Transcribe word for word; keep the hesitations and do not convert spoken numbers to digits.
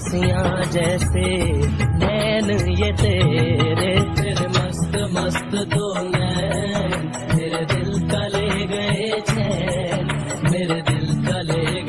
रसियां जैसे नैन ये तेरे, तेरे मस्त मस्त दो नैन, मेरे दिल का ले गए चैन, मेरे दिल का ले